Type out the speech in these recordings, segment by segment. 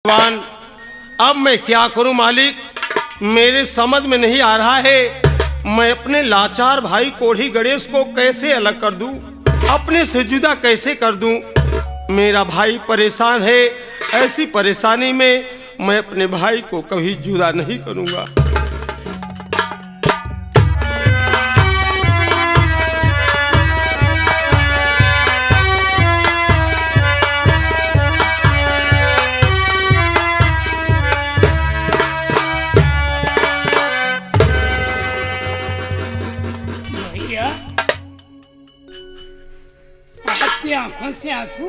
भगवान, अब मैं क्या करूं मालिक, मेरे समझ में नहीं आ रहा है। मैं अपने लाचार भाई कोढ़ी गणेश को कैसे अलग कर दूं, अपने से जुदा कैसे कर दूं। मेरा भाई परेशान है, ऐसी परेशानी में मैं अपने भाई को कभी जुदा नहीं करूंगा। आंखों से आंसू?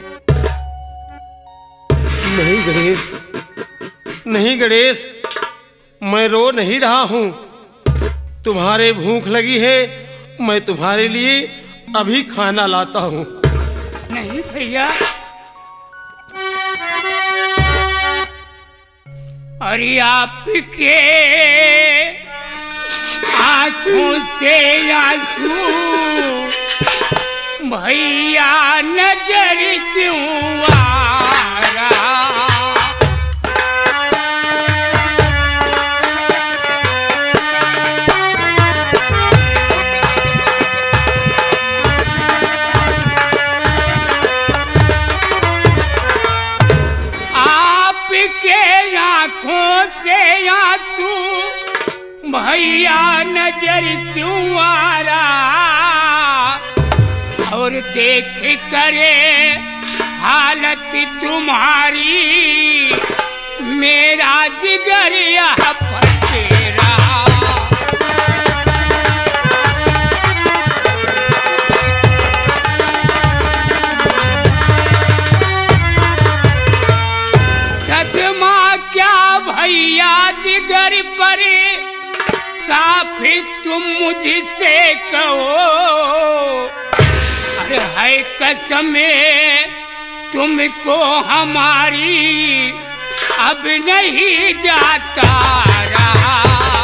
नहीं गणेश, नहीं गणेश, मैं रो नहीं रहा हूं। तुम्हारे भूख लगी है, मैं तुम्हारे लिए अभी खाना लाता हूं। नहीं भैया, अरे आपके आंखों से आंसू भैया नजर क्यों आ रहा? आपके आंखों से आंसू भैया नजर क्यों आ रहा? और देख करे हालत तुम्हारी मेरा जिगर यहाँ फटे रहा। सदमा क्या भैया जिगर पर, साफ तुम मुझसे कहो। है कसम तुमको हमारी अब नहीं जाता रहा।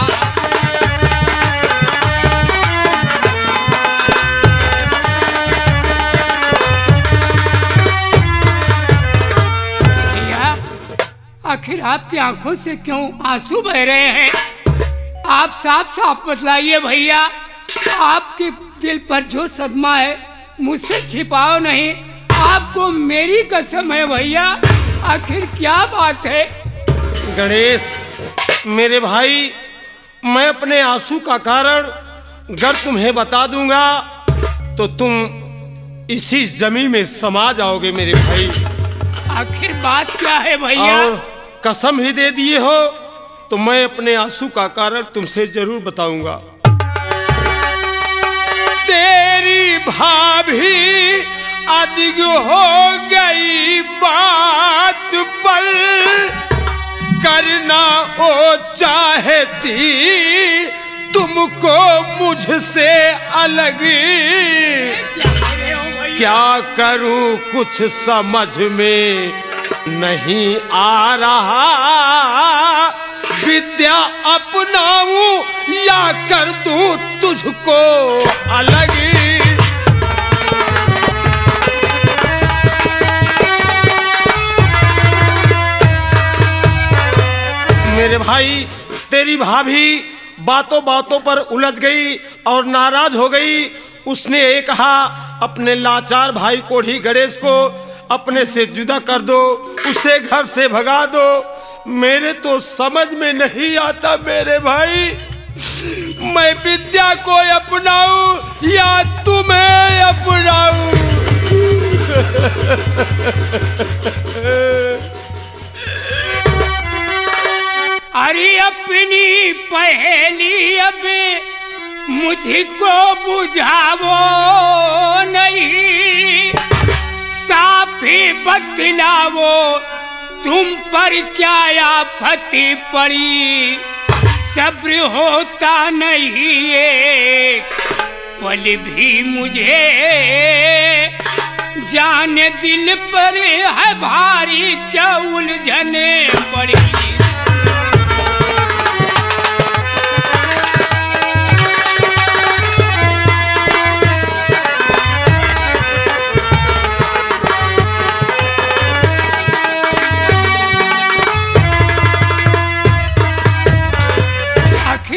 भैया, आखिर आपकी आंखों से क्यों आंसू बह रहे हैं? आप साफ साफ बतलाइए भैया, आपके दिल पर जो सदमा है मुझसे छिपाओ नहीं। आपको मेरी कसम है भैया, आखिर क्या बात है? गणेश मेरे भाई, मैं अपने आंसू का कारण अगर तुम्हें बता दूंगा तो तुम इसी जमीन में समा जाओगे मेरे भाई। आखिर बात क्या है भैया? और कसम ही दे दिए हो तो मैं अपने आंसू का कारण तुमसे जरूर बताऊंगा। तेरी भाभी अधिक हो गई बात पर, करना वो चाहती तुमको मुझसे अलग। क्या करूं कुछ समझ में नहीं आ रहा, विद्या अपनाऊं या कर दूं तुझको अलग। मेरे भाई, तेरी भाभी बातों बातों पर उलझ गई और नाराज हो गई। उसने ये कहा, अपने लाचार भाई कोढ़ी गणेश को अपने से जुदा कर दो, उसे घर से भगा दो। मेरे तो समझ में नहीं आता मेरे भाई, मैं विद्या को अपनाऊं या तुम्हें अपनाऊं। अरे अपनी पहेली अब मुझको बुझावो नहीं, साफ ही बतलावो तुम पर क्या आफत पड़ी। सब्र होता नहीं एक पल भी मुझे, जाने दिल पर है भारी क्या उलझने पड़ी।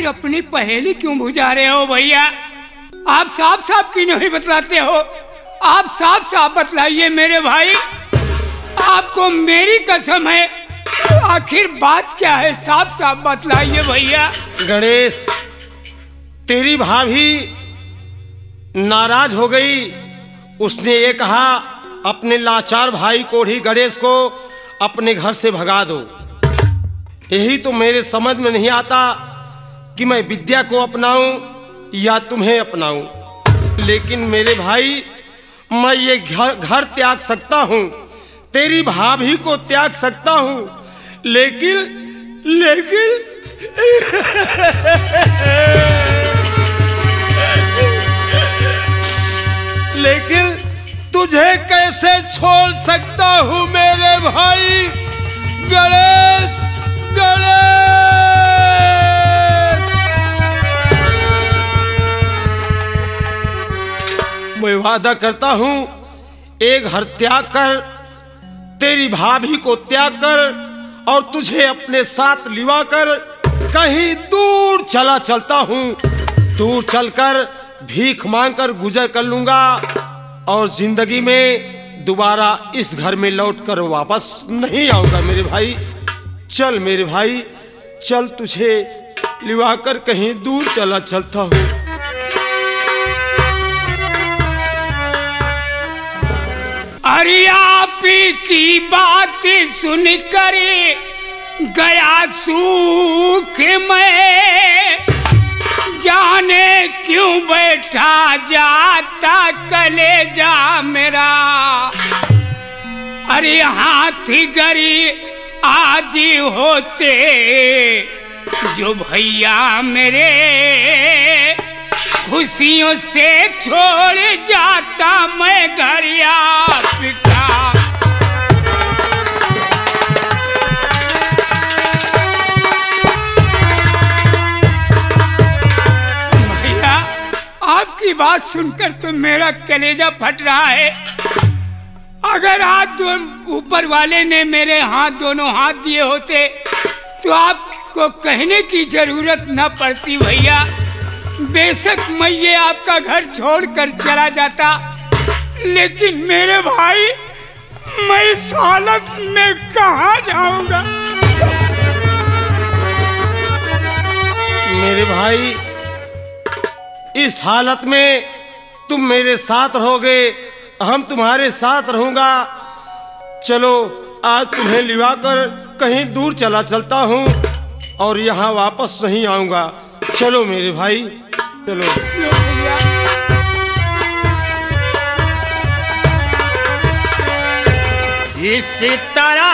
अपनी पहेली क्यों बुझा रहे हो भैया? आप साफ साफ क्यों नहीं बतलाते हो? आप साफ साफ बतलाइए मेरे भाई, आपको मेरी कसम है, आखिर बात क्या है? साफ साफ बतलाइए भैया। गणेश, तेरी भाभी नाराज हो गई। उसने ये कहा अपने लाचार भाई कोढ़ी गणेश को अपने घर से भगा दो। यही तो मेरे समझ में नहीं आता कि मैं विद्या को अपनाऊं या तुम्हें अपनाऊं। लेकिन मेरे भाई, मैं ये घर त्याग सकता हूं, तेरी भाभी को त्याग सकता हूं, लेकिन लेकिन तुझे कैसे छोड़ सकता हूं मेरे भाई गणेश? मैं वादा करता हूं, एक घर त्याग कर, तेरी भाभी को त्याग कर और तुझे अपने साथ लिवा कर कहीं दूर चलता हूं। दूर चलकर भीख मांगकर गुजर कर लूंगा और जिंदगी में दोबारा इस घर में लौटकर वापस नहीं आऊंगा मेरे भाई। चल मेरे भाई, चल, तुझे लिवाकर कहीं दूर चलता हूं। अरे आप की बात सुन कर गया सूख में, जाने क्यों बैठा जाता कलेजा मेरा। अरे हाथी गरी आज होते जो भैया मेरे, खुशियों से छोड़ जाता मैं घर आपका। भैया, आपकी बात सुनकर तो मेरा कलेजा फट रहा है। अगर हाथ ऊपर वाले ने मेरे दोनों हाथ दिए होते तो आपको कहने की जरूरत न पड़ती भैया। बेशक मैं ये आपका घर छोड़कर चला जाता, लेकिन मेरे भाई, मैं इस हालत में कहाँ जाऊंगा? मेरे भाई, इस हालत में तुम मेरे साथ रहोगे, हम तुम्हारे साथ रहूंगा। चलो, आज तुम्हें लिवाकर कहीं दूर चलता हूं और यहाँ वापस नहीं आऊंगा। चलो मेरे भाई, चलो। इस तरह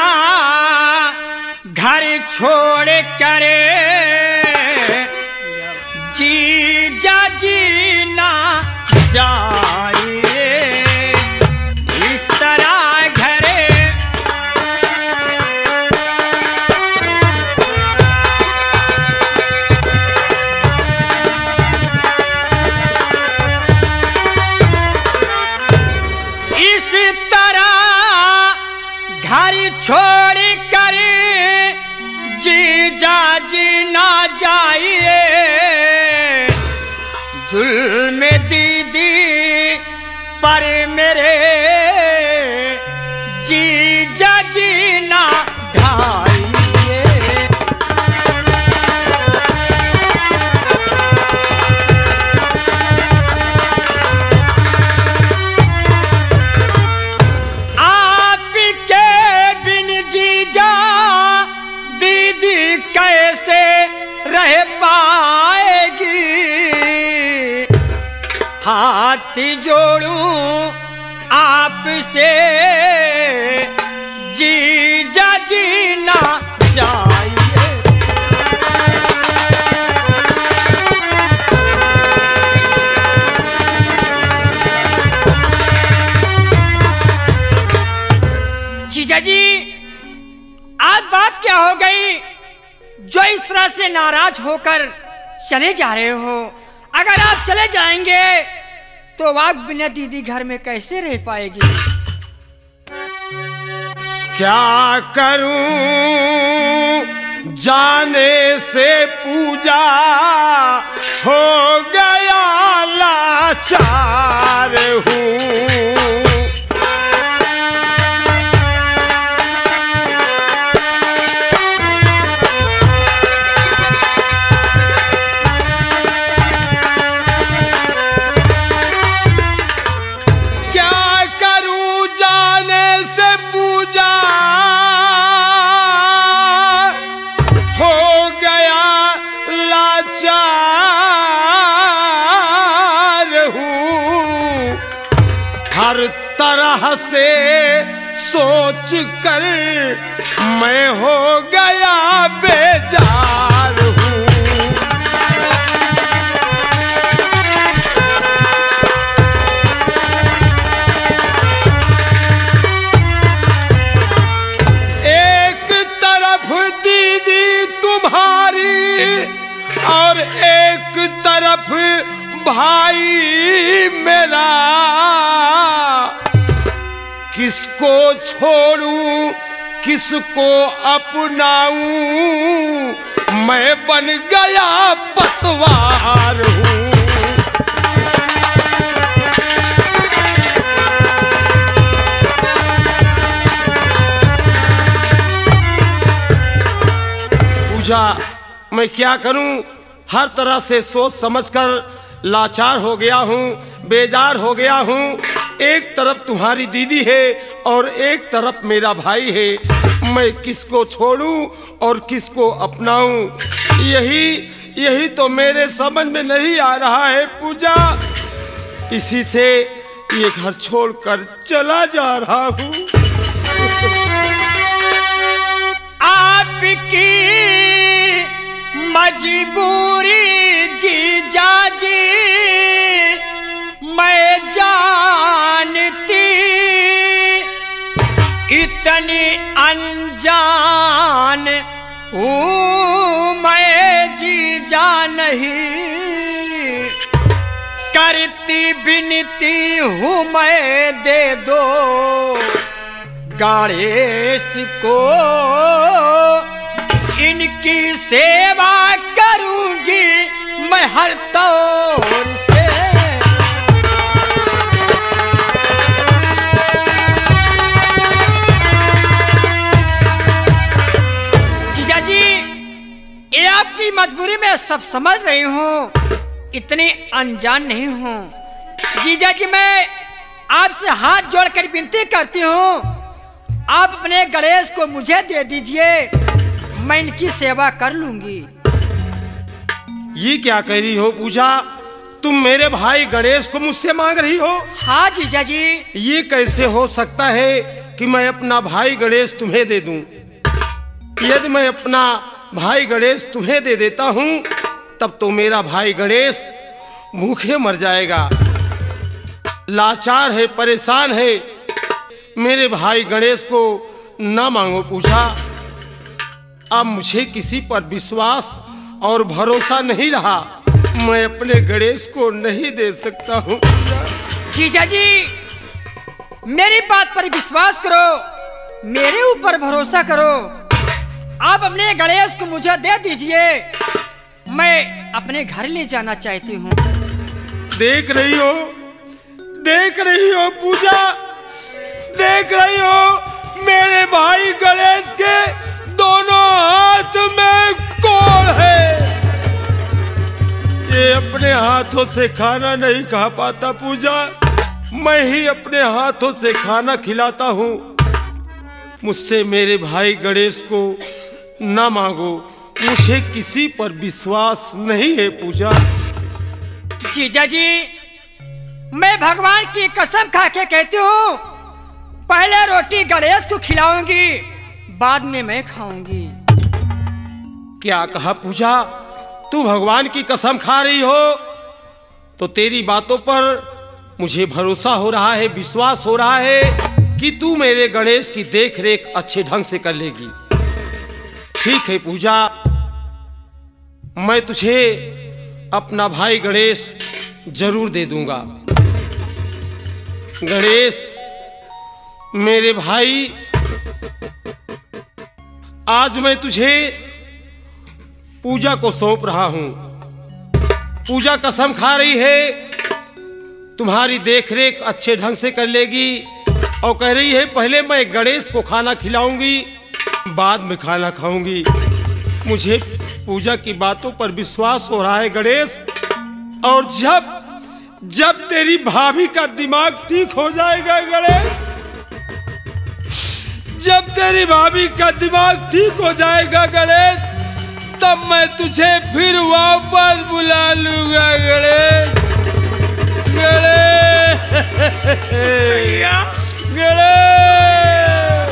घर छोड़ कर जीजा जी ना जाए, इस तरह घर छोड़ कर जीजा जी ना जाइए, जुल्म दीदी पर मेरे जीजा जी ना ढाइए। कैसे रह पाएगी, हाथ जोड़ूं आपसे जीजा जी ना जाइए। जीजा जी, आज बात क्या हो गई जो इस तरह से नाराज होकर चले जा रहे हो? अगर आप चले जाएंगे तो आप बिना दीदी घर में कैसे रह पाएगी? क्या करूं जाने से पूजा हो गया लाचार हूँ। हर तरह से सोच कर मैं हो गया बेजार हूँ। एक तरफ दीदी तुम्हारी और एक तरफ भाई मेरा, किसको छोड़ूं किसको अपनाऊं, मैं बन गया पतवार हूँ। पूजा मैं क्या करूं, हर तरह से सोच समझकर लाचार हो गया हूँ, बेजार हो गया हूँ। एक तरफ तुम्हारी दीदी है और एक तरफ मेरा भाई है, मैं किसको छोड़ूं और किसको अपनाऊं, यही तो मेरे समझ में नहीं आ रहा है पूजा। इसी से ये घर छोड़कर चला जा रहा हूँ। आपकी मजबूरी जीजा जी मैं जानती, इतनी अनजान हूँ मैं जीजा नहीं, करती विनती हूँ मैं दे दो गणेश को, इनकी सेवा करूंगी मैं हर तौर से। जीजा जी ये आपकी मजबूरी में सब समझ रही हूँ, इतनी अनजान नहीं हूँ। जीजा जी मैं आपसे हाथ जोड़कर विनती करती हूँ, आप अपने गणेश को मुझे दे दीजिए, मैं इनकी सेवा कर लूंगी। ये क्या कह रही हो पूजा, तुम मेरे भाई गणेश को मुझसे मांग रही हो? हाँ जीजा जी। ये कैसे हो सकता है कि मैं अपना भाई गणेश तुम्हें दे दूं? यदि मैं अपना भाई गणेश तुम्हें दे देता हूं तब तो मेरा भाई गणेश भूखे मर जाएगा, लाचार है, परेशान है। मेरे भाई गणेश को ना मांगो पूजा। अब मुझे किसी पर विश्वास और भरोसा नहीं रहा, मैं अपने गणेश को नहीं दे सकता हूँ। जीजा जी मेरी बात पर विश्वास करो, मेरे ऊपर भरोसा करो, आप अपने गणेश को मुझे दे दीजिए, मैं अपने घर ले जाना चाहती हूँ। देख रही हो पूजा, देख रही हो मेरे भाई गणेश के दोनों हाथ में कोड़ है। ये अपने हाथों से खाना नहीं खा पाता पूजा, मैं ही अपने हाथों से खाना खिलाता हूँ। मुझसे मेरे भाई गणेश को ना मांगो, मुझे किसी पर विश्वास नहीं है पूजा। जीजा जी मैं भगवान की कसम खा के कहती हूँ, पहले रोटी गणेश को खिलाऊंगी, बाद में मैं खाऊंगी। क्या कहा पूजा, तू भगवान की कसम खा रही हो? तो तेरी बातों पर मुझे भरोसा हो रहा है, विश्वास हो रहा है कि तू मेरे गणेश की देख रेख अच्छे ढंग से कर लेगी। ठीक है पूजा, मैं तुझे अपना भाई गणेश जरूर दे दूंगा। गणेश मेरे भाई, आज मैं तुझे पूजा को सौंप रहा हूं। पूजा कसम खा रही है तुम्हारी देखरेख अच्छे ढंग से कर लेगी और कह रही है पहले मैं गणेश को खाना खिलाऊंगी, बाद में खाना खाऊंगी। मुझे पूजा की बातों पर विश्वास हो रहा है गणेश, और जब तेरी भाभी का दिमाग ठीक हो जाएगा गणेश, जब तेरी भाभी का दिमाग ठीक हो जाएगा गणेश, तब मैं तुझे फिर वापस बुला लूंगा गणेश। गणेश गणेश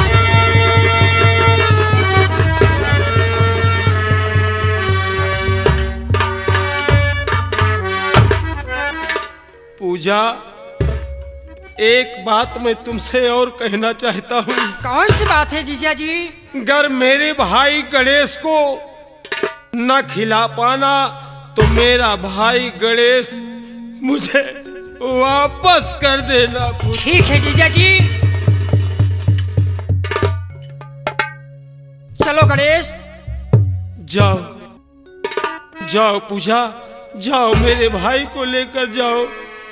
पूजा, एक बात मैं तुमसे और कहना चाहता हूँ। कौन सी बात है जीजा जी? अगर मेरे भाई गणेश को न खिला पाना तो मेरा भाई गणेश मुझे वापस कर देना। ठीक है जीजा जी। चलो गणेश। जाओ जाओ पूजा, जाओ मेरे भाई को लेकर जाओ।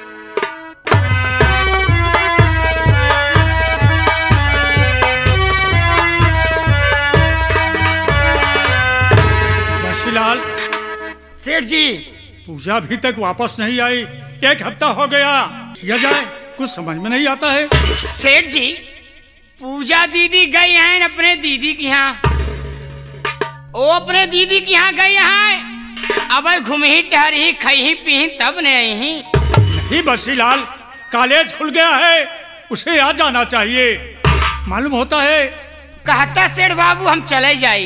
लाल सेठ जी, पूजा अभी तक वापस नहीं आई, 1 हफ्ता हो गया। किया जाए, कुछ समझ में नहीं आता है। सेठ जी, पूजा दीदी गई हैं अपने दीदी के यहाँ। वो अपने दीदी के यहाँ गई हैं। अब घूम ही टहर ही खाई ही पी तब नहीं ही। नहीं बसीलाल, कॉलेज खुल गया है, उसे आ जाना चाहिए। मालूम होता है कहता सेठ बाबू हम चले जाए।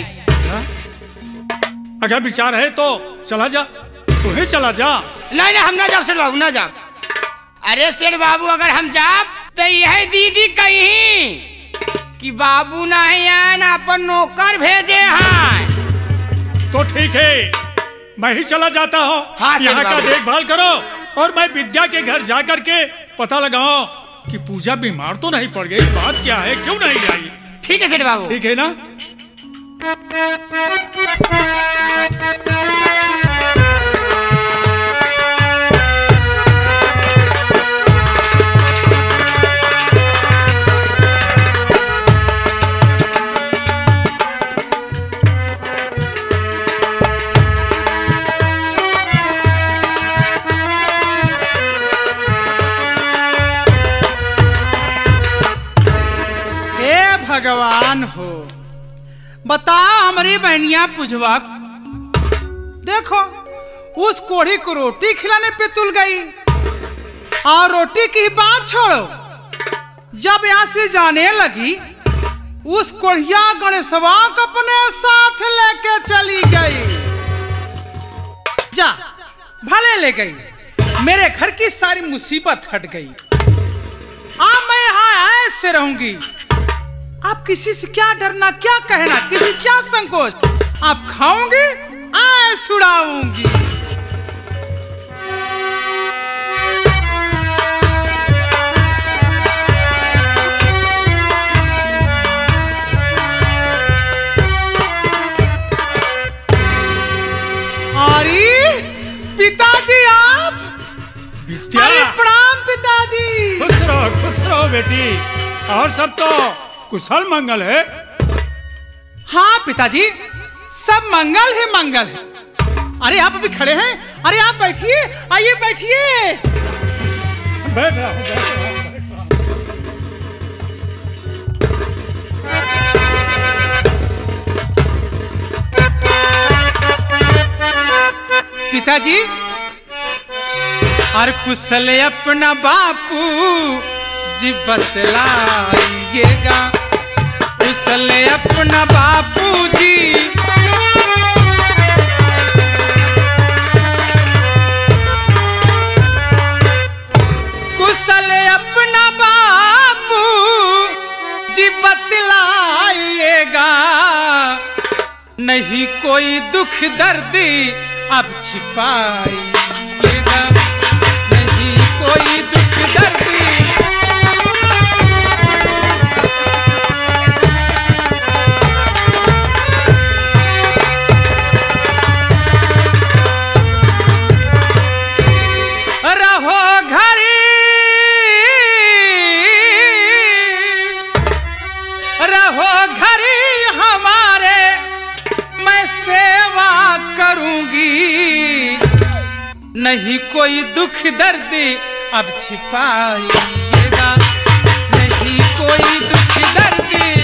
अगर विचार है तो चला जा, तू ही चला जा। नहीं हम ना जाओ सेठ बाबू, ना जाओ। अरे सेठ बाबू अगर हम जाओ तो यह दीदी कहीं कि बाबू नहीं है ना अपन नौकर भेजे हैं। तो ठीक है, मैं ही चला जाता हूँ। हाँ, यहाँ का देखभाल करो और मैं विद्या के घर जाकर के पता लगाओ कि पूजा बीमार तो नहीं पड़ गई। बात क्या है, क्यों नहीं आई? ठीक है सेठ बाबू। ठीक है ना? भगवान हो, बताओ हमारी बहनिया पुजवा। देखो उस कोढ़ी को रोटी खिलाने पे तुल गई, और रोटी की बात छोड़ो, जब यहाँ से जाने लगी उस कोढ़िया गणेशवा को अपने साथ लेके चली गई। जा भले ले गई, मेरे घर की सारी मुसीबत हट गई। अब मैं यहाँ ऐसे रहूंगी। आप किसी से क्या डरना, क्या कहना, किसी क्या संकोच। आप खाऊंगी, ऐश उड़ाऊंगी। अरे पिताजी आप? अरे प्रणाम पिताजी। खुश रहो बेटी। और सब तो कुशल मंगल है? हाँ पिताजी, सब मंगल ही मंगल है। अरे आप अभी खड़े हैं? अरे आप बैठिए, आइए बैठिए। बैठ रहा हूँ। पिताजी, और कुशल अपना बापू जी बतलाइएगा। कुशल अपना बापू जी कुशल अपना बापू जी बतलाइएगा। नहीं कोई दुख दर्द अब छिपाइएगा। नहीं कोई दुख दर्द रहो घरी हमारे, मैं सेवा करूंगी, नहीं कोई दुख दर्द अब छिपाइएगा, नहीं कोई दुख दर्द।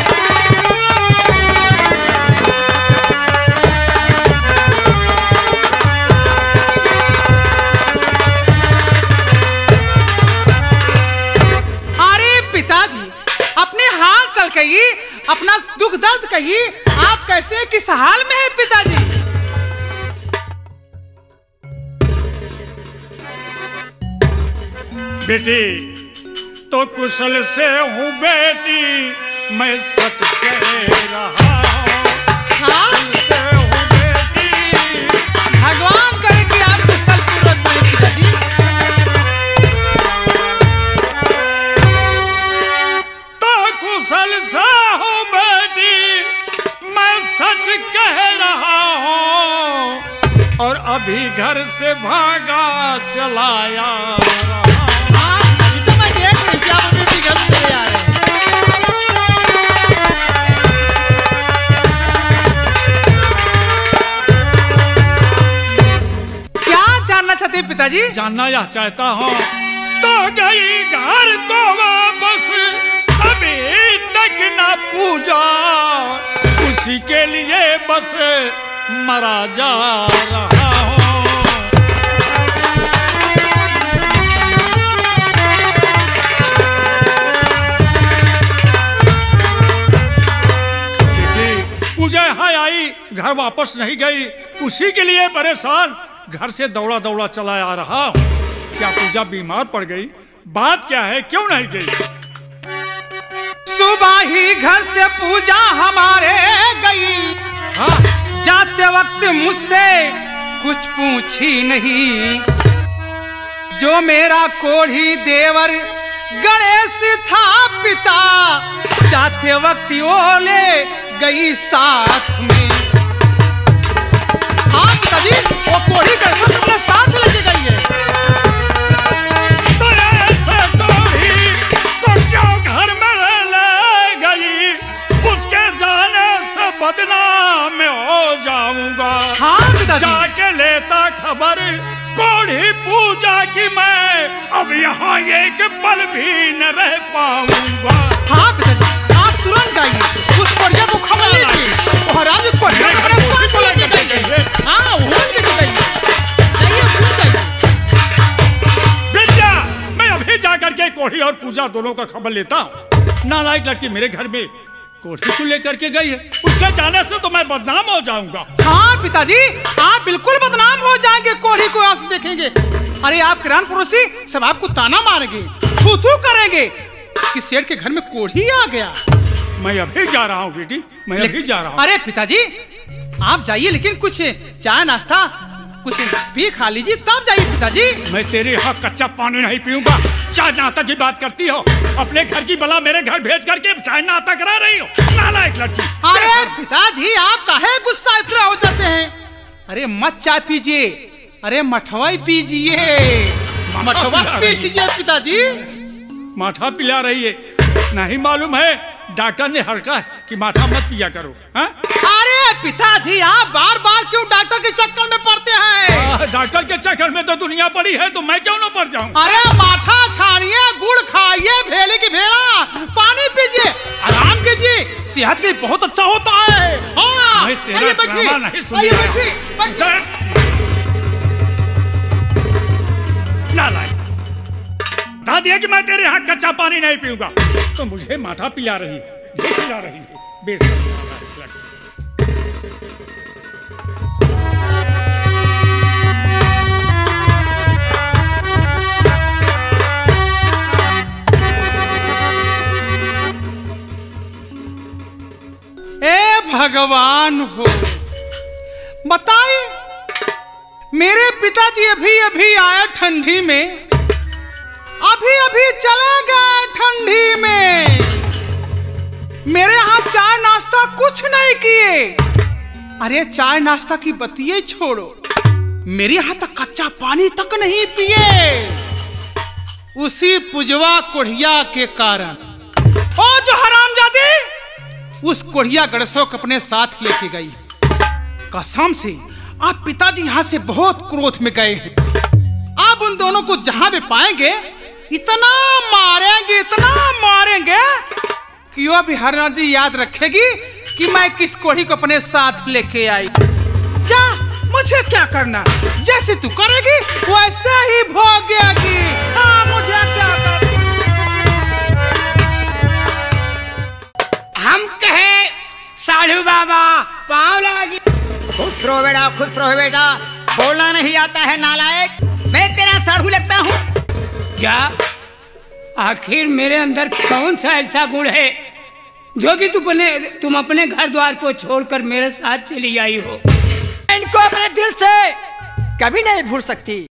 पिताजी अपने हाल चल कहिए, अपना दुख दर्द कहिए, आप कैसे किस हाल में है पिताजी? बेटी तो कुशल से हूँ बेटी, मैं सच कह रहा हूँ। हाँ? से हूँ बेटी, भगवान करे कि आप कुशल पूर्वक हैं पिताजी। कुशल से हूँ बेटी, मैं सच कह रहा हूँ, और अभी घर से भागा चलाया रहा। हाँ, ये तो मैं देख रही थी, आप अभी भी घर से चले आ रहे हैं। क्या जानना चाहते हैं पिताजी? जानना यह चाहता हूँ, तो गई घर को वापस, अभी तक ना पूजा, उसी के लिए बस मरा जा रहा हूँ। बेटी पूजा यहाँ आई, घर वापस नहीं गई, उसी के लिए परेशान घर से दौड़ा दौड़ा चला आ रहा हूँ। क्या पूजा बीमार पड़ गई? बात क्या है, क्यों नहीं गई? सुबह ही घर से पूजा हमारे गई, हाँ? जाते वक्त मुझसे कुछ पूछी नहीं, जो मेरा कोढ़ी देवर गणेश था पिता, जाते वक्त वो ले गई साथ में। हाँ पिताजी, वो कोढ़ी गणेश अपने साथ लेके गई है। तो ऐसे कोढ़ी तो क्यों घर में ले गई? उसके जाने से बदनाम हो जाऊंगा। हाँ पिताजी। जाके लेता खबर कोढ़ी पूजा की, मैं अब यहाँ एक पल भी न रह पाऊंगा। हाँ पिताजी, आप तुरंत जाइए, उस कोढ़िया को खबर लीजिए। महाराज कोढ़िया अपने साथ लेके गई है। हाँ, वो लेके गई है। आइए, भूल गई। विद्या, मैं अभी जाकर के कोढ़ी और पूजा दोनों का खबर लेता हूँ। नालायक लड़की मेरे घर में कोढ़ी को लेकर के गई है, उसके जाने से तो मैं बदनाम हो जाऊंगा। हाँ पिताजी, आप बिल्कुल बदनाम हो जाएंगे, कोढ़ी को यहाँ से देखेंगे। अरे आप किरान पड़ोसी सब आपको ताना मारेंगे, थू थू करेंगे कि सेठ के घर में कोढ़ी आ गया। मैं अभी जा रहा हूँ बेटी, मैं अभी जा रहा हूँ। अरे पिताजी आप जाइए, लेकिन कुछ चाय नाश्ता कुछ पी खा लीजिए तब जाइए पिताजी। मैं तेरे यहाँ कच्चा पानी नहीं पीऊंगा। चाय नाश्ता की बात करती हो, अपने घर की बला मेरे घर भेज करके चाय नाश्ता करा रही हो, नालायक लड़की। अरे पिताजी आप काहे गुस्सा इतना हो जाते हैं? अरे मत चाय पीजिए, अरे मठवाई पीजिए, मठवा पीजिए पिताजी। माठा पिला रही है, नहीं मालूम है डॉक्टर ने हड़का है कि माठा मत पिया करो। हाँ? अरे पिताजी आप बार बार क्यों डॉक्टर के चक्कर में पड़ते हैं? डॉक्टर के चक्कर में तो दुनिया पड़ी है, तो मैं क्यों न पड़ जाऊं? अरे माठा छानिए, गुड़ खाइए, भेले की भेड़ा, पानी पीजिए, आराम कीजिए, सेहत के लिए बहुत अच्छा होता है। हाँ, मैं तेरा ड्रामा नहीं सुन रहा। नालायक, बता दिया कि मैं तेरे यहाँ कच्चा पानी नहीं पीऊंगा, तो मुझे माठा पिला रही है, ये पिला रही है, बेशर्म। ए भगवान हो, बताइए मेरे पिताजी अभी अभी आए ठंडी में, अभी अभी चले गए ठंडी में, मेरे यहाँ चाय नाश्ता कुछ नहीं किए। अरे चाय नाश्ता की बतिये छोड़ो, मेरे यहाँ तक कच्चा पानी तक नहीं पिए, उसी पुजवा कोढ़िया के कारण। ओ जो हरामजादी, उस कोढ़िया गणेशों को अपने साथ लेके गई। कसम से आप पिताजी यहाँ से बहुत क्रोध में गए हैं। आप उन दोनों को जहां भी पाएंगे इतना मारेंगे कि वो बिहारनाथ जी याद रखेगी कि मैं किस कोढ़ी को अपने साथ लेके आई। जा, मुझे क्या करना, जैसे तू करेगी वैसे ही भोगेगी। हाँ, मुझे क्या करना। हम कहे साधु बाबा पाँव लागी। खुश रहो बेटा, बोलना नहीं आता है नालायक, मैं तेरा साधु लगता हूँ। क्या आखिर मेरे अंदर कौन सा ऐसा गुण है जो कि तुम अपने घर द्वार को छोड़कर मेरे साथ चली आई हो? इनको अपने दिल से कभी नहीं भूल सकती।